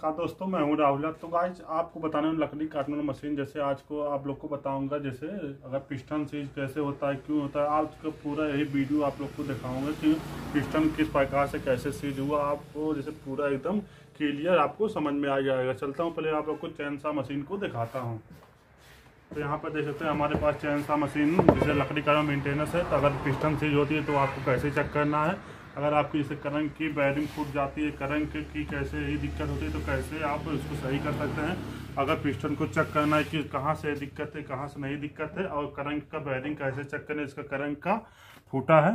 नमस्कार दोस्तों, मैं हूं राहुल। तो गाइस आपको बताने में लकड़ी काटने वाली मशीन जैसे आज को आप लोग को बताऊंगा, जैसे अगर पिस्टन सीज कैसे होता है, क्यों होता है, आज का पूरा यही वीडियो आप लोग को दिखाऊंगा कि पिस्टन किस प्रकार से कैसे सीज हुआ, आपको जैसे पूरा एकदम क्लियर आपको समझ में आ जाएगा। चलता हूँ, पहले आप लोग को चैन सा मशीन को दिखाता हूँ। तो यहाँ पर देख सकते हैं हमारे पास चैन सा मशीन जैसे लकड़ी का मेंटेनेंस है। तो अगर पिस्टन सीज होती है तो आपको कैसे चेक करना है, अगर आपकी जैसे करंट की बैरिंग फूट जाती है, करंट की कैसे ही दिक्कत होती है, तो कैसे आप उसको सही कर सकते हैं। अगर पिस्टन को चेक करना है कि कहाँ से दिक्कत है, कहाँ से नहीं दिक्कत है, और करंट का बैरिंग कैसे चेक करें, इसका करंट का फूटा है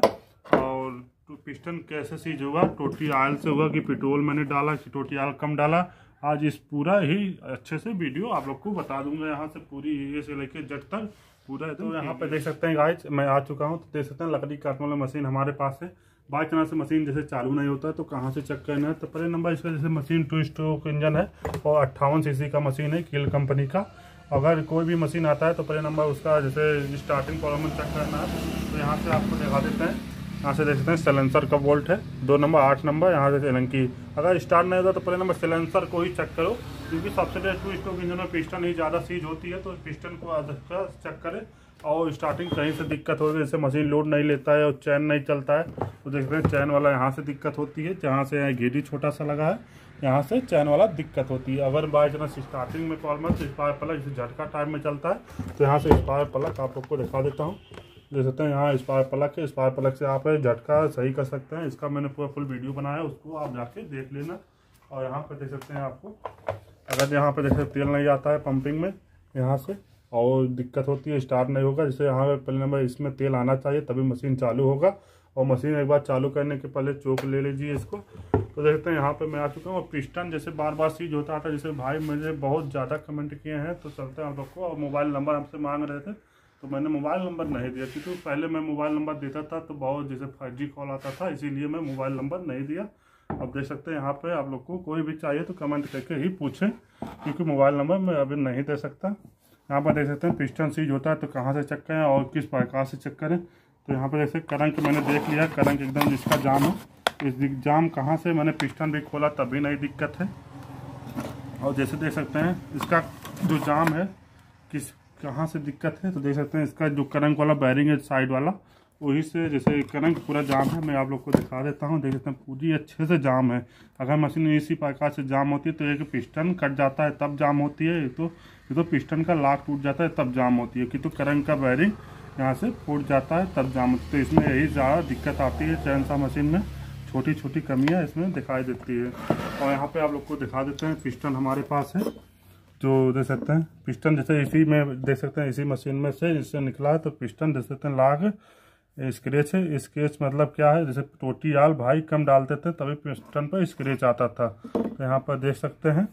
और तो पिस्टन कैसे सीज हुआ, टोटी आयल से हुआ कि पेट्रोल मैंने डाला कि टोटी आयल कम डाला, आज इस पूरा ही अच्छे से वीडियो आप लोग को बता दूंगा। यहाँ से पूरी ये से लेके जट तक पूरा। तो यहाँ पे देख सकते हैं गाइस मैं आ चुका हूँ। तो देख सकते हैं लकड़ी काटने वाली मशीन हमारे पास है। बाई चांस से मशीन जैसे चालू नहीं होता है तो कहाँ से चेक करना है। तो पहले नंबर इसका जैसे मशीन 2 स्ट्रोक इंजन है और 58 सीसी का मशीन है कील कंपनी का। अगर कोई भी मशीन आता है तो पहले नंबर उसका जैसे स्टार्टिंग प्रॉब्लम चेक करना है। तो यहाँ से आपको दिखा देते हैं, यहाँ से देख सकते हैं सिलेंसर का वोल्ट है 2 नंबर 8 नंबर। यहाँ से एलंकी अगर स्टार्ट नहीं होता तो पहले नंबर सिलेंसर को ही चेक करो, क्योंकि सबसे पहले 2 स्ट्रोक इंजन में पिस्टन ही ज़्यादा सीज होती है। तो पिस्टन को चेक करें और स्टार्टिंग कहीं से दिक्कत हो रही है, जैसे मशीन लोड नहीं लेता है और चैन नहीं चलता है तो देखते हैं चैन वाला यहाँ से दिक्कत होती है, जहाँ से घेरी छोटा सा लगा है यहाँ से चैन वाला दिक्कत होती है। अगर बाई चांस स्टार्टिंग में प्रॉब्लम है तो स्पार्क प्लग जैसे झटका टाइप में चलता है तो यहाँ से स्पार्क प्लग आप लोग को दिखा देता हूँ। देख सकते हैं यहाँ स्पार्क प्लग है, स्पार्क प्लग से आप झटका सही कर सकते हैं। इसका मैंने पूरा फुल वीडियो बनाया है, उसको आप जाके देख लेना। और यहाँ पर देख सकते हैं आपको अगर यहाँ पर जैसे तेल नहीं आता है पंपिंग में यहाँ से और दिक्कत होती है, स्टार्ट नहीं होगा, जैसे यहाँ पे पहले नंबर इसमें तेल आना चाहिए तभी मशीन चालू होगा। और मशीन एक बार चालू करने के पहले चोक ले लीजिए इसको। तो देखते हैं यहाँ पे मैं आ चुका हूँ। और पिस्टन जैसे बार बार सीज होता था, जैसे भाई मुझे बहुत ज़्यादा कमेंट किए हैं तो चलते हैं आप लोग को। और मोबाइल नंबर हमसे मांग रहे थे तो मैंने मोबाइल नंबर नहीं दिया, क्योंकि पहले मैं मोबाइल नंबर देता था तो बहुत जैसे 5G कॉल आता था, इसीलिए मैं मोबाइल नंबर नहीं दिया। अब देख सकते हैं यहाँ पे आप लोग को कोई भी चाहिए तो कमेंट करके ही पूछें, क्योंकि मोबाइल नंबर मैं अभी नहीं दे सकता। यहाँ पर देख सकते हैं पिस्टन सीज होता है तो कहाँ से चेक करें और किस प्रकार से चेक करें। तो यहाँ पर जैसे करंट मैंने देख लिया, करंट एकदम इसका जाम है, इस जाम कहाँ से मैंने पिस्टन भी खोला तभी नहीं दिक्कत है। और जैसे देख सकते हैं इसका जो जाम है किस कहाँ से दिक्कत है, तो देख सकते हैं इसका जो करंट वाला बैरिंग है साइड वाला वही से जैसे करंट पूरा जाम है। मैं आप लोग को दिखा देता हूँ। देख सकते हैं पूरी अच्छे से जाम है। अगर मशीन इसी प्रकार से जाम होती है तो एक पिस्टन कट जाता है तब जाम होती है, ये तो पिस्टन का लॉक टूट जाता है तब जाम होती है, कि तो करंट का बैरिंग यहाँ से फूट जाता है तब जाम होती है। तो इसमें यही ज़्यादा दिक्कत आती है चैन सा मशीन में, छोटी छोटी कमियाँ इसमें दिखाई देती है। और यहाँ पर आप लोग को दिखा देते हैं पिस्टन हमारे पास है जो देख सकते हैं पिस्टन जैसे इसी में देख सकते हैं इसी मशीन में से इससे निकला है। तो पिस्टन देख सकते हैं लाग स्क्रेच है। स्क्रेच मतलब क्या है, जैसे टोटी आल भाई कम डालते थे तभी पिस्टन पर स्क्रेच आता था। तो यहाँ पर देख सकते हैं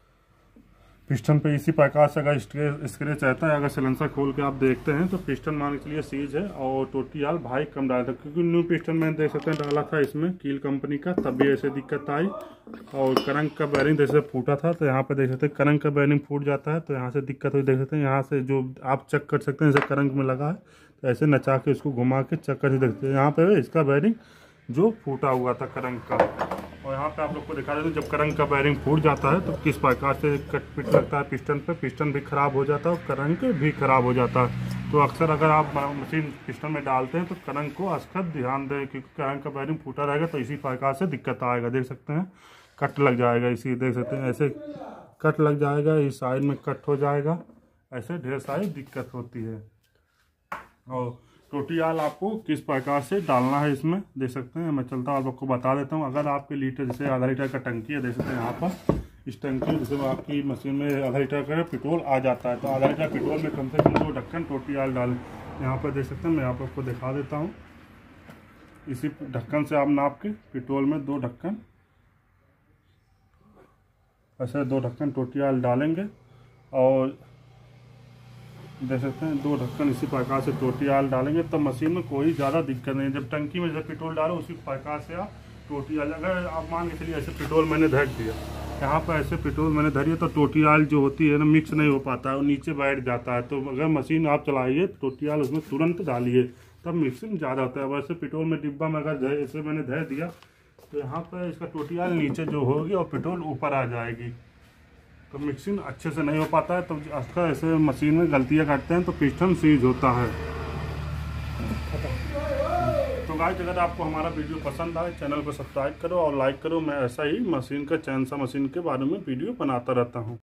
पिस्टन पे इसी प्रकार से अगर स्क्रेच रहता है, अगर सिलेंसर खोल के आप देखते हैं तो पिस्टन मान के लिए सीज है और टोटी आल भाई कम डालता, क्योंकि न्यू पिस्टन मैंने देख सकते हैं डाला था इसमें कील कंपनी का, तभी ऐसे दिक्कत आई। और करंट का बैरिंग जैसे फूटा था तो यहाँ पे देख सकते हैं करंट का बैरिंग फूट जाता है तो यहाँ से दिक्कत हुई। देख सकते हैं यहाँ से जो आप चेक कर सकते हैं जैसे करंट में लगा है तो ऐसे नचा के इसको घुमा के चेक कर देखते हैं यहाँ पे इसका बैरिंग जो फूटा हुआ था करंट का। और यहाँ पे आप लोग को दिखा देते हैं जब करंट का बैरिंग फूट जाता है तो किस प्रकार से कट पिट लगता है पिस्टन पे, पिस्टन भी खराब हो जाता है और करंट भी खराब हो जाता है। तो अक्सर अगर आप मशीन पिस्टन में डालते हैं तो करंट को अक्सर ध्यान दें, क्योंकि करंट का बैरिंग फूटा रहेगा तो इसी प्रकार से दिक्कत आएगा। देख सकते हैं कट लग जाएगा, इसी देख सकते हैं ऐसे कट लग जाएगा, इस साइड में कट हो जाएगा, ऐसे ढेर सारी दिक्कत होती है। और टोटी आल आपको किस प्रकार से डालना है इसमें देख सकते हैं, मैं चलता हूँ आप लोग को बता देता हूँ। अगर आपके लीटर जैसे आधा लीटर का टंकी है, देख सकते हैं यहाँ पर इस टंकी जैसे आपकी मशीन में आधा लीटर का पेट्रोल आ जाता है तो आधा लीटर पेट्रोल में कम से कम 2 ढक्कन टोटी आल डालें। यहाँ पर देख सकते हैं मैं आप लोग को दिखा देता हूँ, इसी ढक्कन से आप नाप के पेट्रोल में 2 ढक्कन ऐसे 2 ढक्कन टोटी आल डालेंगे। और देख सकते हैं 2 ढक्कन इसी प्रकार से टोटी आल डालेंगे तब मशीन में कोई ज़्यादा दिक्कत नहीं है। जब टंकी में जब पेट्रोल डालो उसी प्रकार से आप टोटी आल, अगर आप मान के चलिए ऐसे पेट्रोल मैंने धर दिया, यहाँ पर ऐसे पेट्रोल मैंने धरी है तो टोटी आल जो होती है ना मिक्स नहीं हो पाता है और नीचे बैठ जाता है। तो अगर मशीन आप चलाइए टोटी आल उसमें तुरंत डालिए तब मिक्सिंग ज़्यादा होता है। वैसे पेट्रोल में डिब्बा में अगर ऐसे मैंने धर दिया तो यहाँ पर इसका टोटियाल नीचे जो होगी और पेट्रोल ऊपर आ जाएगी, तो मिक्सिंग अच्छे से नहीं हो पाता है। तो अक्सर ऐसे मशीन में गलतियाँ करते हैं तो पिस्टन सीज होता है। तो गाइस अगर आपको हमारा वीडियो पसंद आए चैनल को सब्सक्राइब करो और लाइक करो। मैं ऐसा ही मशीन का चैन सा मशीन के बारे में वीडियो बनाता रहता हूँ।